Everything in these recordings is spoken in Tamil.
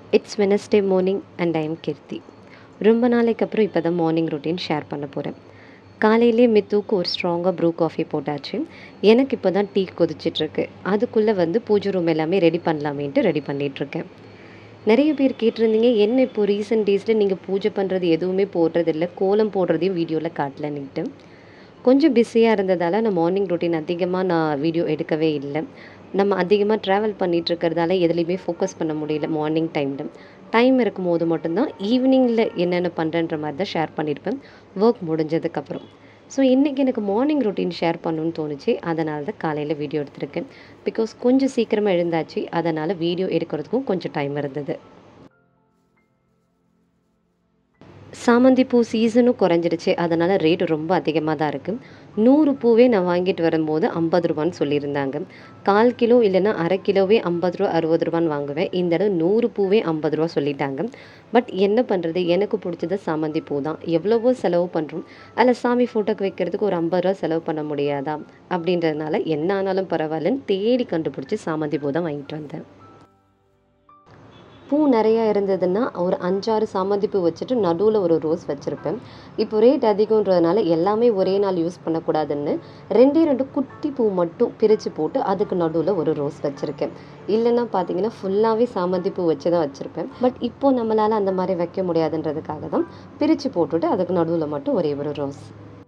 It's Wednesday morning and I am Kirti. ரொம்ப நாளைக்கு அப்புறம் இப்போ தான் மார்னிங் ரொட்டீன் ஷேர் பண்ண போகிறேன். காலையிலே மித்துக்கு ஒரு ஸ்ட்ராங்காக ப்ரூ காஃபி போட்டாச்சு. எனக்கு இப்போ தான் டீ கொதிச்சிட்ருக்கு. அதுக்குள்ளே பூஜை ரூம் எல்லாமே ரெடி பண்ணலாமேன்ட்டு ரெடி பண்ணிகிட்ருக்கேன். நிறைய பேர் கேட்டிருந்தீங்க, என்ன இப்போ ரீசெண்ட் டேஸில் நீங்கள் பூஜை பண்ணுறது எதுவுமே போடுறதில்ல, கோலம் போடுறதையும் வீடியோவில் காட்டலன்னுட்டு. கொஞ்சம் பிஸியாக இருந்ததால் நான் மார்னிங் ரொட்டீன் அதிகமாக நான் வீடியோ எடுக்கவே இல்லை. நம்ம அதிகமாக ட்ராவல் பண்ணிகிட்ருக்கிறதால எதுலேயுமே ஃபோக்கஸ் பண்ண முடியல மார்னிங் டைமில். டைம் இருக்கும்போது மட்டும்தான் ஈவினிங்கில் என்னென்ன பண்ணுறேன்ற மாதிரி தான் ஷேர் பண்ணியிருப்பேன் ஒர்க் முடிஞ்சதுக்கப்புறம். ஸோ இன்றைக்கி எனக்கு மார்னிங் ரொட்டீன் ஷேர் பண்ணணுன்னு தோணுச்சு. அதனால தான் காலையில் வீடியோ எடுத்திருக்கேன். பிகாஸ் கொஞ்சம் சீக்கிரமாக எழுந்தாச்சு. அதனால் வீடியோ எடுக்கிறதுக்கும் கொஞ்சம் டைம் இருந்தது. சாமந்தி பூ சீசனும் குறைஞ்சிடுச்சு. அதனால் ரேட்டு ரொம்ப அதிகமாக தான் இருக்குது. 100 பூவே நான் வாங்கிட்டு வரும்போது 50 ரூபான்னு சொல்லியிருந்தாங்க. 1/4 கிலோ இல்லைன்னா அரை கிலோவே 50 ரூபா 60 ரூபான்னு வாங்குவேன். இந்த தடவை 100 பூவே 50 ரூபா சொல்லிட்டாங்க. பட் என்ன பண்ணுறது, எனக்கு பிடிச்சது சாமந்தி பூ தான். எவ்வளவோ செலவு பண்ணுறோம், அதில் சாமி ஃபோட்டோக்கு வைக்கிறதுக்கு ஒரு 50 ரூபா செலவு பண்ண முடியாதா அப்படின்றதுனால என்ன ஆனாலும் பரவாயில்லன்னு தேடி கண்டுபிடிச்சி சாமந்தி பூ தான் வாங்கிட்டு வந்தேன். பூ நிறையா இருந்ததுன்னா ஒரு 5, 6 சாமந்தி பூ வச்சுட்டு நடுவில் ஒரு ரோஸ் வச்சுருப்பேன். இப்போ ரேட் அதிகன்றதுனால எல்லாமே ஒரே நாள் யூஸ் பண்ணக்கூடாதுன்னு 2 குட்டி பூ மட்டும் பிரித்து போட்டு அதுக்கு நடுவில் ஒரு ரோஸ் வச்சுருக்கேன். இல்லைன்னா பார்த்தீங்கன்னா ஃபுல்லாகவே சாமந்தி பூ வச்சு தான் வச்சுருப்பேன். பட் இப்போது நம்மளால் அந்த மாதிரி வைக்க முடியாதுன்றதுக்காக தான் பிரித்து போட்டுட்டு அதுக்கு நடுவில் மட்டும் ஒரே ஒரு ரோஸ்.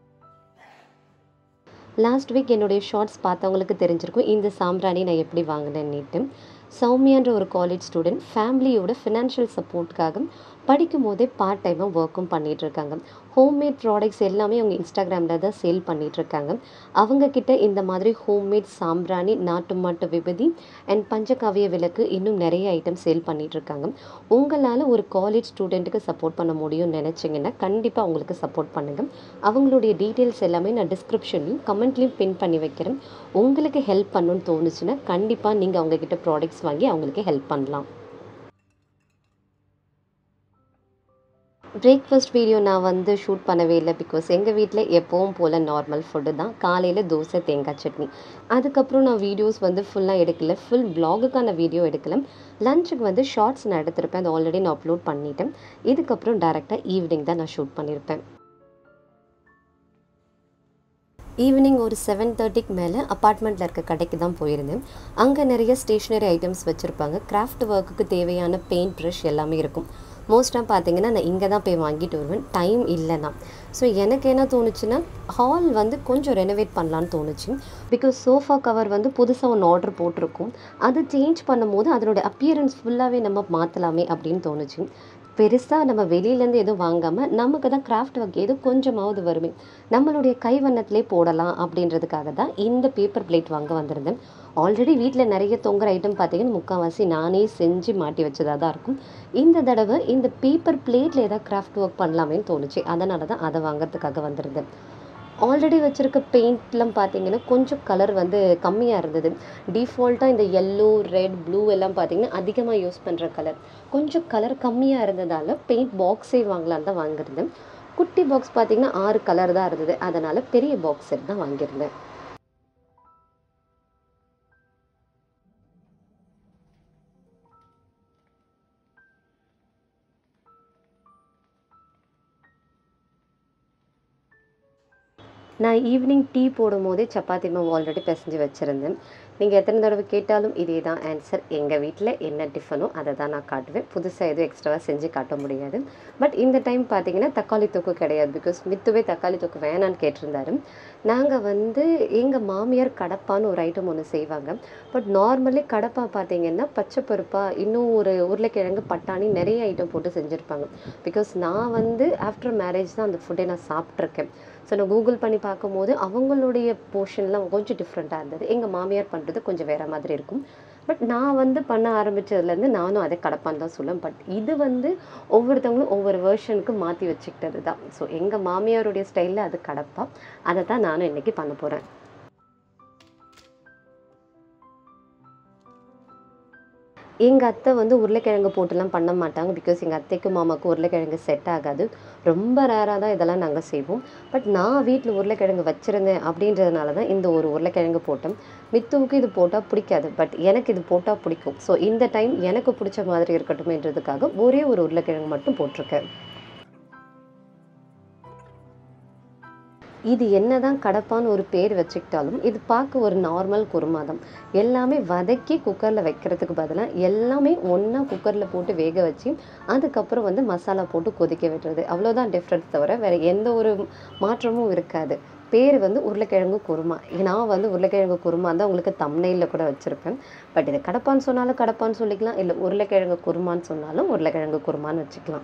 லாஸ்ட் வீக் என்னுடைய ஷார்ட்ஸ் பார்த்தவங்களுக்கு தெரிஞ்சிருக்கும் இந்த சாம்பிராணி நான் எப்படி வாங்கினேன்னுட்டு. சௌமியான்ற ஒரு காலேஜ் ஸ்டூடெண்ட் ஃபேமிலியோட ஃபினான்ஷியல் சப்போர்ட்டுக்காக படிக்கும் போதே பார்ட் டைமாக ஒர்க்கும் பண்ணிகிட்ருக்காங்க. ஹோம்மேட் ப்ராடக்ட்ஸ் எல்லாமே அவங்க இன்ஸ்டாகிராமில் தான் சேல் பண்ணிகிட்ருக்காங்க. அவங்கக்கிட்ட இந்த மாதிரி ஹோம்மேட் சாம்பிராணி, நாட்டு மாட்டு விபதி அண்ட் பஞ்சகாவிய விளக்கு இன்னும் நிறைய ஐட்டம் சேல் பண்ணிகிட்ருக்காங்க. உங்களால் ஒரு காலேஜ் ஸ்டூடெண்ட்டுக்கு சப்போர்ட் பண்ண முடியும்னு நினச்சிங்கன்னா கண்டிப்பாக அவங்களுக்கு சப்போர்ட் பண்ணுங்கள். அவங்களுடைய டீட்டெயில்ஸ் எல்லாமே நான் டிஸ்கிரிப்ஷன்லையும் கமெண்ட்லேயும் பின் பண்ணி வைக்கிறேன். உங்களுக்கு ஹெல்ப் பண்ணணும்னு தோணுச்சுன்னா கண்டிப்பாக நீங்கள் அவங்கக்கிட்ட ப்ராடக்ட்ஸ் வாங்கி அவங்களுக்கு ஹெல்ப் பண்ணலாம். பிரேக்ஃபாஸ்ட் வீடியோ நான் ஷூட் பண்ணவே இல்லை. பிகாஸ் எங்கள் வீட்டில் எப்பவும் போல் நார்மல் ஃபுட்டு தான். காலையில் தோசை, தேங்காய் சட்னி. அதுக்கப்புறம் நான் வீடியோஸ் ஃபுல்லாக எடுக்கல. ஃபுல் வ்ளாகுக்கான வீடியோ எடுக்கல. லஞ்சுக்கு ஷார்ட்ஸ் நான் எடுத்திருப்பேன். அது ஆல்ரெடி நான் அப்லோட் பண்ணிட்டேன். இதுக்கப்புறம் டேரெக்டாக ஈவினிங் தான் நான் ஷூட் பண்ணியிருப்பேன். ஈவினிங் ஒரு 7:30க்கு மேலே அப்பார்ட்மெண்ட்டில் இருக்க கடைக்கு தான் போயிருந்தேன். அங்கே நிறைய ஸ்டேஷ்னரி ஐட்டம்ஸ் வச்சுருப்பாங்க. கிராஃப்ட் ஒர்க்குக்கு தேவையான பெயிண்ட் ப்ரஷ் எல்லாமே இருக்கும். மோஸ்ட்டாக பார்த்தீங்கன்னா நான் இங்கே தான் போய் வாங்கிட்டு வருவேன், டைம் இல்லைன்னா. ஸோ எனக்கு என்ன தோணுச்சுன்னா ஹால் கொஞ்சம் ரெனோவேட் பண்ணலான்னு தோணுச்சு. பிகாஸ் சோஃபா கவர் புதுசாக ஒன்று ஆர்டர் போட்டிருக்கோம். அது சேஞ்ச் பண்ணும்போது அதனோட அப்பியரன்ஸ் ஃபுல்லாகவே நம்ம மாற்றலாமே அப்படின்னு தோணுச்சு. பெருசாக நம்ம வெளியிலேருந்து எதுவும் வாங்காமல் நமக்கு தான் கிராஃப்ட் ஒர்க் எதுவும் கொஞ்சமாவது வருமே, நம்மளுடைய கைவண்ணத்திலே போடலாம் அப்படின்றதுக்காக தான் இந்த பேப்பர் பிளேட் வாங்க வந்திருந்தேன். ஆல்ரெடி வீட்டில் நிறைய தொங்குற ஐட்டம் பார்த்தீங்கன்னா முக்கால்வாசி நானே செஞ்சு மாட்டி வச்சதாக தான் இருக்கும். இந்த தடவை இந்த பேப்பர் பிளேட்டில் ஏதாவது கிராஃப்ட் ஒர்க் பண்ணலாமேன்னு தோணுச்சு. அதனால தான் அதை வாங்கிறதுக்காக வந்திருந்தேன். ஆல்ரெடி வச்சுருக்க பெயிண்ட்லாம் பார்த்தீங்கன்னா கொஞ்சம் கலர் கம்மியாக இருந்தது. டிஃபால்ட்டாக இந்த எல்லோ, ரெட், ப்ளூ எல்லாம் பார்த்தீங்கன்னா அதிகமாக யூஸ் பண்ணுற கலர். கொஞ்சம் கலர் கம்மியாக இருந்ததால் பெயிண்ட் பாக்ஸே வாங்கலான்னு தான் வாங்கியிருந்தேன். குட்டி பாக்ஸ் பார்த்தீங்கன்னா 6 கலர் தான் இருந்தது. அதனால் பெரிய பாக்ஸ் செட் தான் வாங்கியிருந்தேன். நான் ஈவினிங் டீ போடும்போதே சப்பாத்தி மாவு ஆல்ரெடி பிசைஞ்சு வச்சுருந்தேன். நீங்கள் எத்தனை தடவை கேட்டாலும் இதே தான் ஆன்சர். எங்கள் வீட்டில் என்ன டிஃபனோ அதை தான் நான் காட்டுவேன். புதுசாக எதுவும் எக்ஸ்ட்ராவாக செஞ்சு காட்ட முடியாது. பட் இந்த டைம் பார்த்தீங்கன்னா தக்காளி தொக்கு கிடையாது. பிகாஸ் மித்துவே தக்காளி தொக்கு வேணான்னு கேட்டிருந்தாரு. நாங்கள் எங்கள் மாமியார் கடப்பான்னு ஒரு ஐட்டம் ஒன்று செய்வாங்க. பட் நார்மலி கடப்பா பார்த்தீங்கன்னா பச்சை பருப்பா இன்னும் ஒரு உருளைக்கிழங்கு, பட்டாணி நிறைய ஐட்டம் போட்டு செஞ்சுருப்பாங்க. பிகாஸ் நான் ஆஃப்டர் மேரேஜ் தான் அந்த ஃபுட்டை நான் சாப்பிட்ருக்கேன். ஸோ நான் கூகுள் பண்ணி பார்க்கும்போது அவங்களுடைய போர்ஷன்லாம் கொஞ்சம் டிஃப்ரெண்ட்டாக இருந்தது. எங்கள் மாமியார் பண்ணுறது கொஞ்சம் வேறு மாதிரி இருக்கும். பட் நான் பண்ண ஆரம்பித்ததுலேருந்து நானும் அதை கடப்பான்னு தான் சொல்லுவேன். பட் இது ஒவ்வொருத்தவங்களும் ஒவ்வொரு வேர்ஷனுக்கு மாற்றி வச்சுக்கிட்டது தான். ஸோ எங்கள் மாமியாருடைய ஸ்டைலில் அது கடப்பா. அதை தான் நானும் இன்றைக்கி பண்ண போகிறேன். எங்க அத்தை வந்து உருளைக்கிழங்கு போட்டுலாம் பண்ண மாட்டாங்க. பிகாஸ் எங்க அத்தைக்கும், மாமாவுக்கும் உருளைக்கிழங்கு செட் ஆகாது. ரொம்ப ரேரா தான் இதெல்லாம் நாங்க செய்வோம். பட் நான் வீட்ல உருளைக்கிழங்கு வச்சிருந்தேன் அப்படின்றதுனால தான் இந்த ஒரு உருளைக்கிழங்கு போட்டேன். மித்துவுக்கு இது போட்டா பிடிக்காது. பட் எனக்கு இது போட்டா பிடிக்கும். ஸோ இந்த டைம் எனக்கு பிடிச்ச மாதிரி இருக்கட்டுமேன்றதுக்காக ஒரே ஒரு உருளைக்கிழங்கு மட்டும் போட்டிருக்கேன். இது என்னதான் கடப்பான்னு ஒரு பேர் வச்சுக்கிட்டாலும், இது பார்க்க ஒரு நார்மல் குருமா தான். எல்லாமே வதக்கி குக்கர்ல வைக்கிறதுக்கு பதிலா, எல்லாமே ஒண்ணா குக்கர்ல போட்டு வேக வச்சு, அதுக்கப்புறம் வந்து மசாலா போட்டு கொதிக்க விடுறது. அவ்வளோதான் டிஃப்ரெண்ட் தவிர, வேற எந்த ஒரு மாற்றமும் இருக்காது. பேரு வந்து உருளைக்கிழங்கு குருமா. நான் வந்து உருளைக்கிழங்கு குருமா தான் உங்களுக்கு தம்ப்நெயில்ல கூட வச்சிருப்பேன். பட் இத கடப்பான்னு சொன்னாலும் கடப்பான்னு சொல்லிக்கலாம். இல்ல உருளைக்கிழங்கு குருமான்னு சொன்னாலும் உருளைக்கிழங்கு குருமான்னு வச்சுக்கலாம்.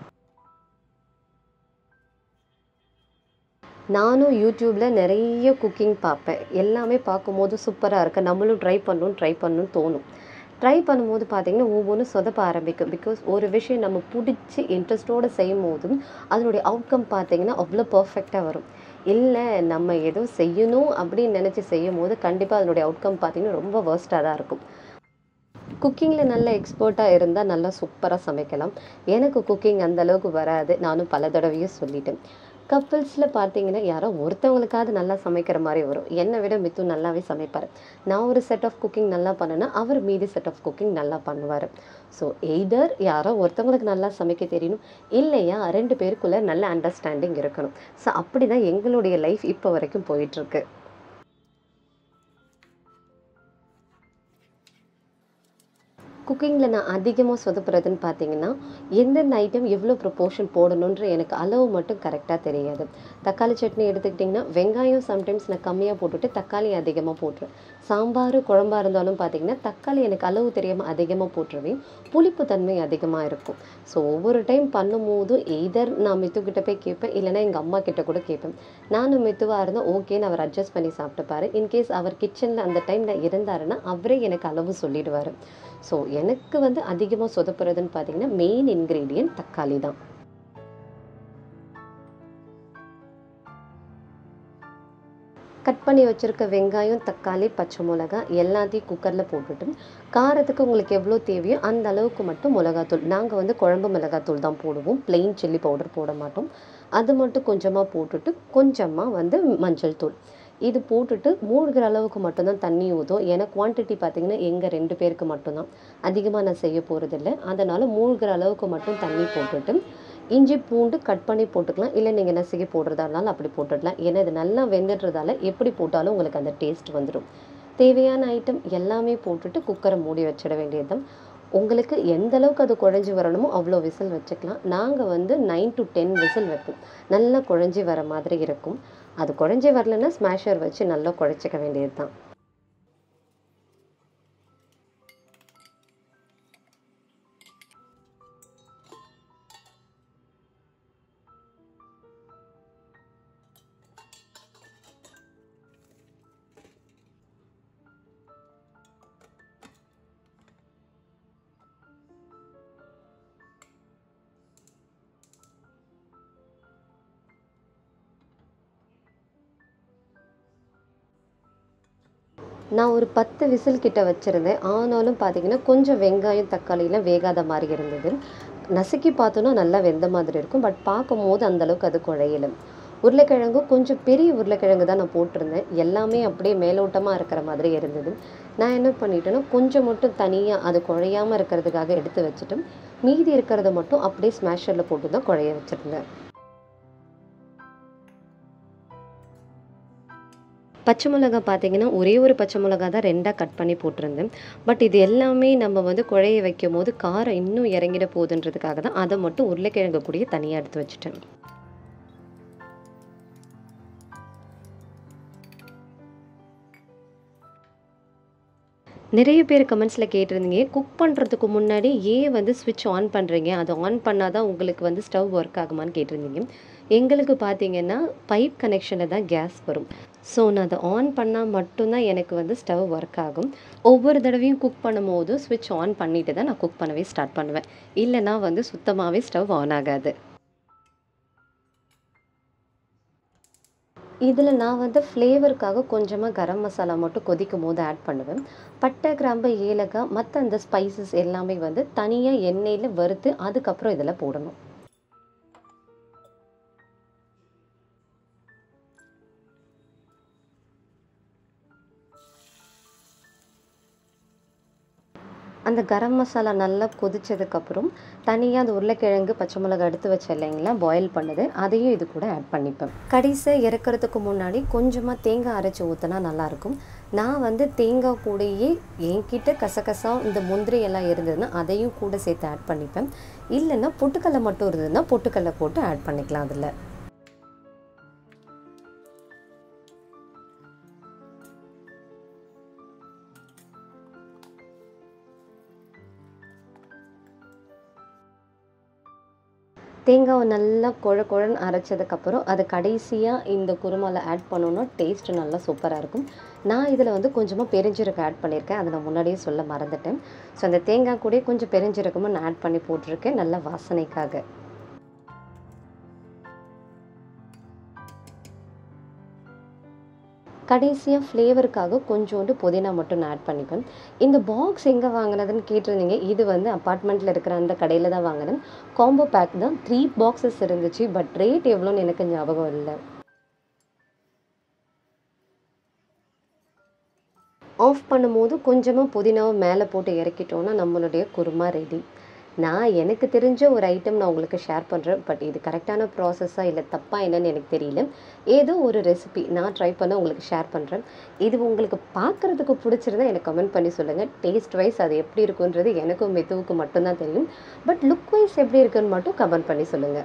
நானும் யூடியூப்ல நெறைய குக்கிங் பார்ப்பேன். எல்லாமே பார்க்கும்போது சூப்பரா இருக்கு. நம்மளும் ட்ரை பண்ணணும்னு தோணும். ட்ரை பண்ணும்போது பார்த்தீங்கன்னா, ஒவ்வொன்னும் சொதப்ப ஆரம்பிக்கும். பிகாஸ் ஒரு விஷயம் நம்ம புடிச்சு இன்ட்ரெஸ்ட்டோட செய்யும்போதும், அதனுடைய அவுட்கம் பார்த்தீங்கன்னா, அவ்ளோ பெர்ஃபெக்ட்டா வரும். இல்ல நம்ம ஏதோ செய்யணும் அப்படின்னு நெனச்சு செய்யும்போது, கண்டிப்பா அதனுடைய அவுட்கம் பார்த்தீங்கன்னா, ரொம்ப வொர்ஸ்ட்டா தான் இருக்கும். குக்கிங்ல நல்ல எக்ஸ்பர்ட்டா இருந்தா நல்லா சூப்பரா சமைக்கலாம். எனக்கு குக்கிங் அந்த அளவுக்கு வராது. நானும் பல தடவையும் சொல்லிட்டேன். கப்பிள்ஸ்ல பார்த்தீங்கன்னா, யாரோ ஒருத்தவங்களுக்காவது நல்லா சமைக்கிற மாரி வரும். என்ன விட மித்து நல்லாவே சமைப்பாரு. நான் ஒரு செட் ஆஃப் குக்கிங் நல்லா பண்ணேன்னா, அவர் மீதி செட் ஆஃப் குக்கிங் நல்லா பண்ணுவாரு. ஸோ எய்தர் யாரோ ஒருத்தவங்களுக்கு நல்லா சமைக்க தெரியணும். இல்லையா 2 பேருக்குள்ள நல்ல அண்டர்ஸ்டாண்டிங் இருக்கணும். ஸோ அப்படிதான் எங்களுடைய லைஃப் இப்ப வரைக்கும் போயிட்டுருக்கு. குக்கிங்ல நான் அதிகமா சொதப்புறதுன்னு பார்த்தீங்கன்னா, எந்தெந்த ஐட்டம் எவ்வளோ ப்ரொபோர்ஷன் போடணுன்ற எனக்கு அளவு மட்டும் கரெக்ட்டா தெரியாது. தக்காளி சட்னி எடுத்துக்கிட்டிங்கன்னா, வெங்காயம் சம்டைம்ஸ் நான் கம்மியா போட்டுட்டு, தக்காளி அதிகமா போட்டுருவேன். சாம்பாரு, குழம்பா இருந்தாலும் பார்த்தீங்கன்னா, தக்காளி எனக்கு அளவு தெரியாம அதிகமா போட்டுருவேன். புளிப்பு தன்மை அதிகமா இருக்கும். ஸோ ஒவ்வொரு டைம் பண்ணும்போதும் எய்தர் நான் மித்துக்கிட்ட போய் கேட்பேன், இல்லைன்னா எங்க அம்மா கிட்ட கூட கேட்பேன். நானும் மித்துவா இருந்தா ஓகேன்னு அவர் அட்ஜஸ்ட் பண்ணி சாப்பிட்டுப்பாரு. இன்கேஸ் அவர் கிச்சன்ல அந்த டைம்ல இருந்தாருன்னா, அவரே எனக்கு அளவு சொல்லிடுவாரு. ஸோ எனக்கு வந்து அதிகமா சொதப்புறதுன்னு பார்த்தீங்கன்னா, மெயின் இன்கிரீடியன்ட் தக்காளி தான். கட் பண்ணி வச்சிருக்க வெங்காயம், தக்காளி, பச்சை மிளகாய் எல்லாத்தையும் குக்கர்ல போட்டுட்டு, காரத்துக்கு உங்களுக்கு எவ்வளோ தேவையோ அந்த அளவுக்கு மட்டும் மிளகாத்தூள். நாங்க வந்து குழம்பு மிளகாத்தூள் தான் போடுவோம். பிளெயின் சில்லி பவுடர் போட மாட்டோம். அது மட்டும் கொஞ்சமா போட்டுட்டு, கொஞ்சமா வந்து மஞ்சள் தூள். இது போட்டுட்டு மூழ்கிற அளவுக்கு மட்டும் தான் தண்ணி ஊத்தும். ஏன்னா குவான்டிட்டி பார்த்தீங்கன்னா, எங்க 2 பேருக்கு மட்டும் தான். அதிகமா நான் செய்ய போறதில்ல. அதனால மூழ்கிற அளவுக்கு மட்டும் தண்ணி போட்டுட்டு, இஞ்சி, பூண்டு கட் பண்ணி போட்டுக்கலாம். இல்ல நீங்க நசுக்கி போடுறதா இருந்தாலும் அப்படி போட்டுடலாம். ஏன்னா இது நல்லா வெந்துடுறதால எப்படி போட்டாலும் உங்களுக்கு அந்த டேஸ்ட் வந்துரும். தேவையான ஐட்டம் எல்லாமே போட்டுட்டு குக்கர மூடி வச்சிட வேண்டியது தான். உங்களுக்கு எந்த அளவுக்கு அது குழஞ்சு வரணுமோ அவ்வளோ விசில் வச்சுக்கலாம். நாங்க வந்து 9 to 10 விசில் வைப்போம். நல்லா குழஞ்சி வர மாதிரி இருக்கும். அது குழஞ்சே வரலன்னா ஸ்மாஷர் வச்சு நல்லா குழச்சிக்க வேண்டியது தான். நான் ஒரு 10 விசில் கிட்ட வச்சிருந்தேன். ஆனாலும் பார்த்தீங்கன்னா, கொஞ்சம் வெங்காயம், தக்காளிலாம் வேகாத மாரி இருந்தது. நசுக்கி பார்த்தோன்னா நல்லா வெந்த மாதிரி இருக்கும். பட் பார்க்கும்போது அந்த அளவுக்கு அது குழையல. உருளைக்கிழங்கும் கொஞ்சம் பெரிய உருளைக்கிழங்கு தான் நான் போட்டிருந்தேன். எல்லாமே அப்படியே மேலோட்டமா இருக்கிற மாதிரி இருந்தது. நான் என்ன பண்ணிட்டேன்னா, கொஞ்சம் மட்டும் தனியா அது குழையாம இருக்கிறதுக்காக எடுத்து வச்சுட்டு, மீதி இருக்கிறத மட்டும் அப்படியே ஸ்மாஷர்ல போட்டு தான் குழைய வச்சிருந்தேன். பச்சை மிளகா பார்த்தீங்கன்னா, ஒரே ஒரு பச்சை மிளகா தான் 2ஆ கட் பண்ணி போட்டிருந்தேன். பட் இது எல்லாமே நம்ம வந்து குழைய வைக்கும்போது காரம் இன்னும் இறங்கிட போதுன்றதுக்காக தான் அத மட்டும் உருளைக்கிழங்கு கூடயே தனியா எடுத்து வச்சுட்டேன். நிறைய பேர் கமெண்ட்ஸ்ல கேட்டிருந்தீங்க, குக் பண்றதுக்கு முன்னாடி ஏன் வந்து ஸ்விட்ச் ஆன் பண்றீங்க? அத ஆன் பண்ணா தான் உங்களுக்கு வந்து ஸ்டவ் ஒர்க் ஆகுமான்னு கேட்டிருந்தீங்க. எங்களுக்கு பார்த்தீங்கன்னா, பைப் கனெக்ஷன்ல தான் கேஸ் வரும். ஸோ நான் அத ஆன் பண்ணா மட்டும் தான் எனக்கு வந்து ஸ்டவ் ஒர்க் ஆகும். ஒவ்வொரு தடவையும் குக் பண்ணும்போது ஸ்விட்ச் ஆன் பண்ணிட்டு தான் நான் குக் பண்ணவே ஸ்டார்ட் பண்ணுவேன். இல்லன்னா வந்து சுத்தமாவே ஸ்டவ் ஆன் ஆகாது. இதில் நான் வந்து ஃப்ளேவருக்காக கொஞ்சமாக கரம் மசாலா மட்டும் கொதிக்கும் போது ஆட் பண்ணுவேன். பட்டை, கிராம்பு, ஏலக்காய் மற்ற அந்த ஸ்பைசஸ் எல்லாமே வந்து தனியாக எண்ணெயில் வறுத்து அதுக்கப்புறம் இதில் போடணும். அந்த கரம் மசாலா நல்லா கொதிச்சதுக்கப்புறம் தனியாக அந்த உருளைக்கிழங்கு, பச்சை மிளகாய் எடுத்து வச்சேன் இல்லைங்களா, பாயில் பண்ணது, அதையும் இது கூட ஆட் பண்ணிப்பேன். கடைசியாக இறக்கிறதுக்கு முன்னாடி கொஞ்சமாக தேங்காய் அரைச்சி ஊற்றினா நல்லாயிருக்கும். நான் வந்து தேங்காய் கூடயே என்கிட்ட கசகசா இந்த முந்திரி எல்லாம் இருந்ததுன்னா அதையும் கூட சேர்த்து ஆட் பண்ணிப்பேன். இல்லைன்னா பொட்டுக்கடலை மட்டும் இருந்ததுன்னா பொட்டுக்கடலை போட்டு ஆட் பண்ணிக்கலாம் அதில். தேங்காவை நல்லா குழன்னு அரைச்சதுக்கப்புறம் அது கடைசியாக இந்த குருமாவில் ஆட் பண்ணோன்னா டேஸ்ட்டு நல்லா சூப்பராக இருக்கும். நான் இதில் வந்து கொஞ்சமாக பெருஞ்சீரகம் ஆட் பண்ணியிருக்கேன். அதை நான் முன்னாடியே சொல்ல மறந்துட்டேன். ஸோ அந்த தேங்காய் கூட கொஞ்சம் பெருஞ்சீரகமும் நான் ஆட் பண்ணி போட்டிருக்கேன் நல்ல வாசனைக்காக. கடைசியாக ஃப்ளேவருக்காக கொஞ்சோண்டு புதினா மட்டும் நான் ஆட் பண்ணிப்பேன். இந்த பாக்ஸ் எங்கே வாங்கினதுன்னு கேட்டிருந்தீங்க. இது வந்து அப்பார்ட்மெண்ட்டில் இருக்கிற அந்த கடையில் தான் வாங்கினேன். காம்போ பேக் தான் 3 பாக்ஸஸ் இருந்துச்சு. பட் ரேட் எவ்வளோன்னு எனக்கு ஞாபகம் இல்லை. ஆஃப் பண்ணும்போது கொஞ்சமாக புதினாவை மேலே போட்டு இறக்கிட்டோன்னா நம்மளுடைய குருமா ரெடி. நான் எனக்கு தெரிஞ்ச ஒரு ஐட்டம் நான் உங்களுக்கு ஷேர் பண்ணுறேன். பட் இது கரெக்டான ப்ராசஸாக இல்லை தப்பாக என்னன்னு எனக்கு தெரியல. ஏதோ ஒரு ரெசிபி நான் ட்ரை பண்ண உங்களுக்கு ஷேர் பண்ணுறேன். இது உங்களுக்கு பார்க்குறதுக்கு பிடிச்சிருந்தா எனக்கு கமெண்ட் பண்ணி சொல்லுங்கள். டேஸ்ட் வைஸ் அது எப்படி இருக்குன்றது எனக்கும் மெதுவுக்கு மட்டும்தான் தெரியும். பட் லுக் வைஸ் எப்படி இருக்குன்னு மட்டும் கமெண்ட் பண்ணி சொல்லுங்கள்.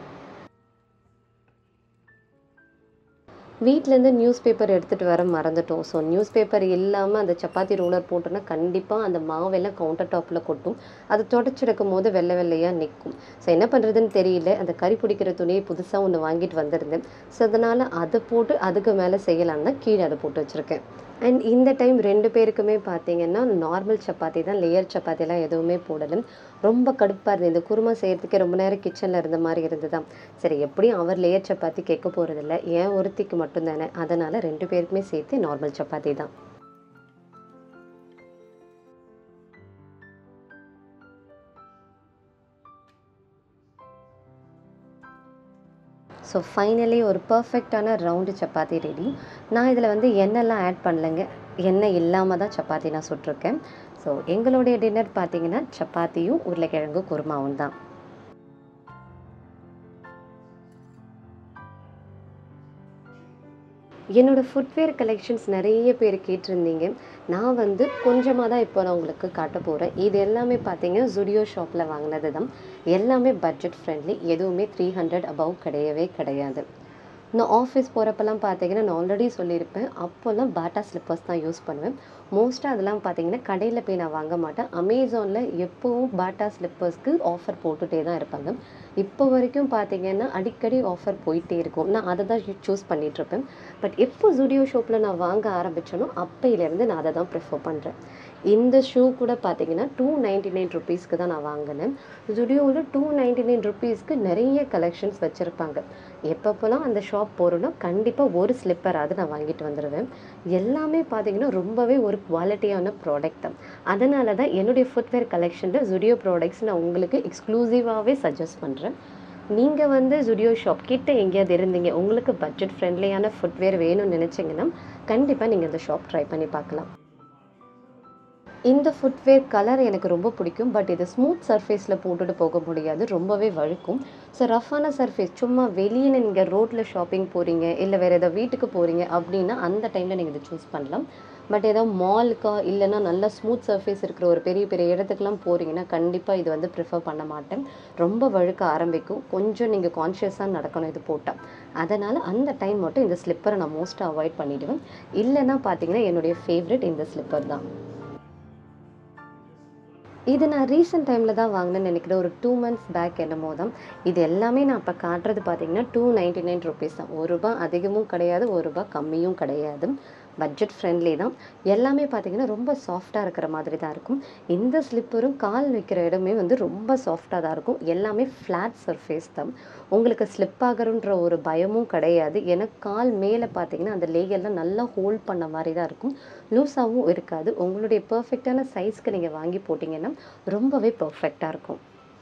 வீட்டிலேருந்து நியூஸ் பேப்பர் எடுத்துகிட்டு வர மறந்துட்டோம். ஸோ நியூஸ் பேப்பர் இல்லாமல் அந்த சப்பாத்தி ரோலர் போட்டோன்னா கண்டிப்பாக அந்த மாவெல்லாம் கவுண்டர் டாப்பில் கொட்டும். அது தொடச்செடுக்கும் போது வெள்ளை வெள்ளையாக நிற்கும். ஸோ என்ன பண்ணுறதுன்னு தெரியல. அந்த கறி பிடிக்கிற துணியை புதுசாக ஒன்று வாங்கிட்டு வந்திருந்தேன். ஸோ அதனால் அதை போட்டு அதுக்கு மேலே செய்யலான்னு தான் கீழே அதை போட்டு வச்சுருக்கேன். அண்ட் இந்த டைம் 2 பேருக்குமே பார்த்தீங்கன்னா நார்மல் சப்பாத்தி தான், லேயர் சப்பாத்திலாம் எதுவுமே போடலை. ரொம்ப கடுப்பாக இருந்தது. இந்த குருமா செய்கிறதுக்கே ரொம்ப நேரம் கிச்சனில் இருந்த மாதிரி இருந்துதான். சரி எப்படியும் அவர் லேயர் சப்பாத்தி கேட்க போகிறதில்ல, ஏன் ஒருத்திக்கு மட்டும் தானே, அதனால் 2 பேருக்குமே சேர்த்து நார்மல் சப்பாத்தி தான். ஸோ ஃபைனலி ஒரு பர்ஃபெக்டான ரவுண்டு சப்பாத்தி ரெடி. நான் இதில் வந்து எண்ணெய்லாம் ஆட் பண்ணலைங்க. எண்ணெய் இல்லாமல் தான் சப்பாத்தி நான் சுட்டிருக்கேன். ஸோ எங்களுடைய டின்னர் பார்த்தீங்கன்னா சப்பாத்தியும் உருளைக்கிழங்கு குருமாவும் தான். என்னோடய ஃபுட்வேர் கலெக்ஷன்ஸ் நிறைய பேர் கேட்டிருந்தீங்க. நான் வந்து கொஞ்சமாக தான் இப்போ நான் உங்களுக்கு காட்ட போகிறேன். இது எல்லாமே பார்த்தீங்கன்னா Zudio ஷாப்பில் வாங்கினது தான். எல்லாமே பட்ஜெட் ஃப்ரெண்ட்லி. எதுவுமே 300 அபவ் கிடையவே கிடையாது. நான் ஆஃபீஸ் போகிறப்பெல்லாம் பார்த்தீங்கன்னா நான் ஆல்ரெடி சொல்லியிருப்பேன். அப்போல்லாம் பாட்டா ஸ்லிப்பர்ஸ் தான் யூஸ் பண்ணுவேன். மோஸ்ட்டாக அதெல்லாம் பார்த்தீங்கன்னா கடையில் போய் நான் வாங்க மாட்டேன். அமேசானில் எப்போவும் பாட்டா ஸ்லிப்பர்ஸ்க்கு ஆஃபர் போட்டுகிட்டே தான் இருப்பாங்க. இப்போ வரைக்கும் பார்த்தீங்கன்னா அடிக்கடி ஆஃபர் போயிட்டே இருக்கும். நான் அதை தான் சூஸ் பண்ணிகிட்ருப்பேன். பட் எப்போ Zudio ஷாப்பில் நான் வாங்க ஆரம்பித்தேனோ அப்போயிலேருந்து நான் அதை தான் ப்ரிஃபர் பண்ணுறேன். இந்த ஷூ கூட பார்த்தீங்கன்னா 299 ருபீஸ்க்கு தான் நான் வாங்கினேன். Zudioவில் 299 ருபீஸ்க்கு நிறைய கலெக்ஷன்ஸ் வச்சுருப்பாங்க. எப்பப்போலாம் அந்த ஷாப் போகிறேனோ கண்டிப்பாக ஒரு ஸ்லிப்பராவது நான் வாங்கிட்டு வந்துடுவேன். எல்லாமே பார்த்தீங்கன்னா ரொம்பவே ஒரு குவாலிட்டியான ப்ராடக்ட் தான். அதனால தான் என்னுடைய ஃபுட்வேர் கலெக்ஷனில் Zudio ப்ராடக்ட்ஸ் நான் உங்களுக்கு எக்ஸ்க்ளூசிவாகவே சஜஸ்ட் பண்ணுறேன். நீங்கள் வந்து Zudio ஷாப் கிட்ட எங்கேயாவது இருந்தீங்க, உங்களுக்கு பட்ஜெட் ஃப்ரெண்ட்லியான ஃபுட்வேர் வேணும்னு நினச்சிங்கன்னா கண்டிப்பாக நீங்கள் இந்த ஷாப் ட்ரை பண்ணி பார்க்கலாம். இந்த ஃபுட்வேர் கலர் எனக்கு ரொம்ப பிடிக்கும். பட் இது ஸ்மூத் சர்ஃபேஸில் போட்டுட்டு போக முடியாது, ரொம்பவே வழுக்கும். ஸோ ரஃப்பான சர்ஃபேஸ் சும்மா வெளியில் நீங்கள் ரோட்டில் ஷாப்பிங் போகிறீங்க இல்லை வேறு ஏதோ வீட்டுக்கு போகிறீங்க அப்படின்னா அந்த டைமில் நீங்கள் இதை சூஸ் பண்ணலாம். பட் ஏதோ மாலுக்கா இல்லைன்னா நல்லா ஸ்மூத் சர்ஃபேஸ் இருக்கிற ஒரு பெரிய பெரிய இடத்துக்குலாம் போகிறீங்கன்னா கண்டிப்பாக இது வந்து ப்ரிஃபர் பண்ண மாட்டேன். ரொம்ப வழுக்க ஆரம்பிக்கும். கொஞ்சம் நீங்கள் கான்ஷியஸாக நடக்கணும் இது போட்டால். அதனால் அந்த டைம் மட்டும் இந்த ஸ்லிப்பரை நான் மோஸ்ட்டாக அவாய்ட் பண்ணிவிடுவேன். இல்லைன்னா பார்த்தீங்கன்னா என்னுடைய ஃபேவரட் இந்த ஸ்லிப்பர் தான். இது நான் ரீசெண்ட் டைமில் தான் வாங்கினேன்னு நினைக்கிறேன். ஒரு 2 மந்த்ஸ் பேக் என்னமோ தான். இது எல்லாமே நான் இப்போ காட்டுறது பார்த்தீங்கன்னா 299 ருபீஸ் தான். ₹1 அதிகமும் கிடையாது, ₹1 கம்மியும் கிடையாது. பட்ஜெட் ஃப்ரெண்ட்லி தான். எல்லாமே பார்த்தீங்கன்னா ரொம்ப சாஃப்ட்டாக இருக்கிற மாதிரி தான் இருக்கும். இந்த ஸ்லிப்பரும் கால் வைக்கிற இடமே வந்து ரொம்ப சாஃப்ட்டாக தான் இருக்கும். எல்லாமே ஃப்ளாட் சர்ஃபேஸ் தான். உங்களுக்கு ஸ்லிப் ஆகுன்ற ஒரு பயமும் கிடையாது. ஏன்னா கால் மேலே பார்த்தீங்கன்னா அந்த லேயர்லாம் நல்லா ஹோல்ட் பண்ண மாதிரி தான் இருக்கும். லூஸாகவும் இருக்காது. உங்களுடைய பெர்ஃபெக்டான சைஸ்க்கு நீங்கள் வாங்கி போட்டிங்கன்னா ரொம்பவே பெர்ஃபெக்டாக இருக்கும்.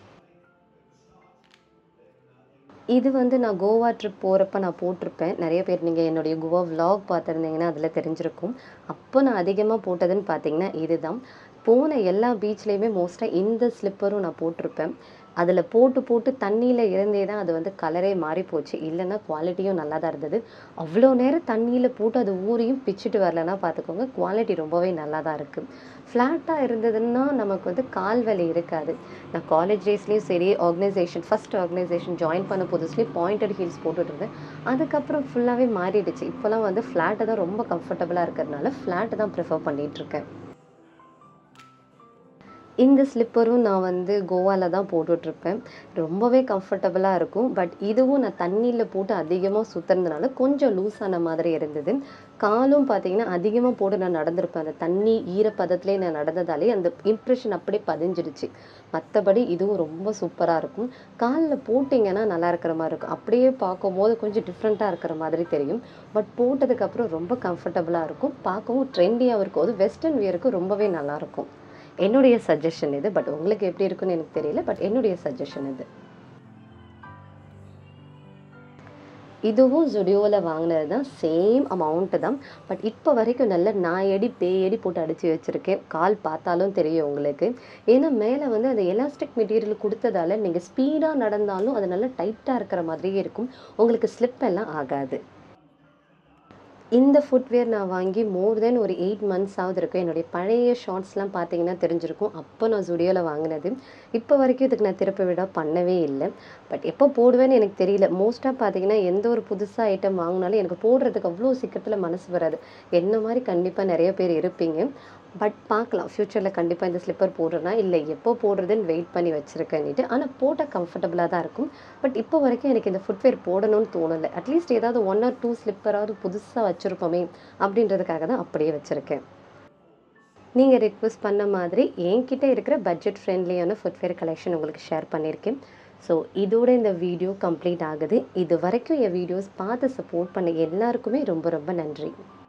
இது வந்து நான் கோவா ட்ரிப் போகிறப்ப நான் போட்டிருப்பேன். நிறைய பேர் நீங்கள் என்னுடைய கோவா விலாக் பார்த்துருந்தீங்கன்னா அதில் தெரிஞ்சிருக்கும். அப்போ நான் அதிகமாக போட்டதுன்னு பார்த்தீங்கன்னா இதுதான். போன எல்லா பீச்லேயுமே மோஸ்ட்டாக இந்த ஸ்லிப்பரும் நான் போட்டிருப்பேன். அதில் போட்டு போட்டு தண்ணியில் இருந்தே தான் அது வந்து கலரே மாறி போச்சு. இல்லைன்னா குவாலிட்டியும் நல்லா தான் இருந்தது. அவ்வளோ நேரம் தண்ணியில் போட்டு அது ஊறியும் பிச்சுட்டு வரலன்னா பார்த்துக்கோங்க, குவாலிட்டி ரொம்பவே நல்லா தான் இருக்குது. ஃப்ளாட்டாக இருந்ததுன்னா நமக்கு வந்து கால் வலி இருக்காது. நான் காலேஜ் டேஸ்லேயும் சரி, ஃபர்ஸ்ட் ஆர்கனைசேஷன் ஜாயின் பண்ண புதுசுலேயும் பாயிண்டட் ஹீல்ஸ் போட்டுட்ருந்தேன். அதுக்கப்புறம் ஃபுல்லாகவே மாறிடுச்சு. இப்போலாம் வந்து ஃப்ளாட்டு தான் ரொம்ப கம்ஃபர்டபுளாக இருக்கிறதுனால ஃப்ளாட்டு தான் ப்ரிஃபர் பண்ணிகிட்ருக்கேன். இந்த ஸ்லிப்பரும் நான் வந்து கோவால தான் போட்டுட்ருப்பேன். ரொம்பவே கம்ஃபர்டபுளாக இருக்கும். பட் இதுவும் நான் தண்ணியில போட்டு அதிகமாக சுத்துனதுனால கொஞ்சம் லூஸான மாதிரி இருந்தது. காலும் பார்த்தீங்கன்னா, அதிகமாக போட்டு நான் நடந்திருப்பேன். அந்த தண்ணி ஈரப்பதத்திலே நான் நடந்ததாலே அந்த இம்ப்ரெஷன் அப்படியே பதிஞ்சிடுச்சு. மற்றபடி இதுவும் ரொம்ப சூப்பராக இருக்கும். காலில் போட்டிங்கன்னா நல்லா இருக்கிற மாதிரி இருக்கும். அப்படியே பார்க்கும்போது கொஞ்சம் டிஃப்ரெண்ட்டாக இருக்கிற மாதிரி தெரியும். பட் போட்டதுக்கப்புறம் ரொம்ப கம்ஃபர்டபுளாக இருக்கும். பார்க்கவும் ட்ரெண்டியாகவும் இருக்கும். அது வெஸ்டர்ன் வியருக்கு ரொம்பவே நல்லாயிருக்கும். என்னுடைய சஜஷன் இது. பட் உங்களுக்கு எப்படி இருக்குன்னு எனக்கு தெரியல. பட் என்னுடைய சஜஷன் இது. இதுவும் Zudio வாங்கினது தான். சேம் அமௌண்ட்டு தான். பட் இப்போ வரைக்கும் நல்ல நாயடி, பேயடி போட்டு அடிச்சு வச்சிருக்கேன். கால் பார்த்தாலும் தெரியும் உங்களுக்கு. ஏன்னா மேலே வந்து அந்த எலாஸ்டிக் மெட்டீரியல் குடுத்ததால நீங்க ஸ்பீடா நடந்தாலும் அது நல்லா டைட்டா இருக்கிற மாதிரியே இருக்கும். உங்களுக்கு ஸ்லிப் எல்லாம் ஆகாது. இந்த ஃபுட்வேர் நான் வாங்கி மோர் தென் ஒரு 8 மந்த்ஸ் ஆவது இருக்கும். என்னுடைய பழைய ஷார்ட்ஸ்லாம் பார்த்தீங்கன்னா தெரிஞ்சிருக்கும். அப்போ நான் Zudio வாங்கினது. இப்போ வரைக்கும் இதுக்கு நான் திருப்ப விடா பண்ணவே இல்ல. பட் எப்போ போடுவேன்னு எனக்கு தெரியல. மோஸ்ட்டா பார்த்தீங்கன்னா, எந்த ஒரு புதுசா ஐட்டம் வாங்குனாலும் எனக்கு போடுறதுக்கு அவ்வளோ சீக்கிரத்தில மனசு வராது. என்ன மாரி கண்டிப்பா நெறைய பேர் இருப்பீங்க. பட் பார்க்கலாம். ஃப்யூச்சர்ல கண்டிப்பா இந்த ஸ்லிப்பர் போடுறேனா, இல்ல எப்போ போடுறதுன்னு வெயிட் பண்ணி வச்சிருக்கேன்னிட்டு. ஆனா போட்டா கம்ஃபர்டபுளா தான் இருக்கும். பட் இப்போ வரைக்கும் எனக்கு இந்த ஃபுட்வேர் போடணும்னு தோணல. அட்லீஸ்ட் ஏதாவது 1 ஆர் 2 ஸ்லிப்பராவது புதுசா வச்சிருப்போமே! அப்படின்றதுக்காக தான் அப்படியே வச்சிருக்கேன். நீங்க ரிக்வெஸ்ட் பண்ண மாதிரி என்கிட்ட இருக்கிற பட்ஜெட் ஃப்ரெண்ட்லியான ஃபுட்வேர் கலெக்ஷன் உங்களுக்கு ஷேர் பண்ணியிருக்கேன். ஸோ இதோட இந்த வீடியோ கம்ப்ளீட் ஆகுது. இதுவரைக்கும் என் வீடியோஸ் பார்த்து சப்போர்ட் பண்ண எல்லாருக்குமே ரொம்ப ரொம்ப நன்றி.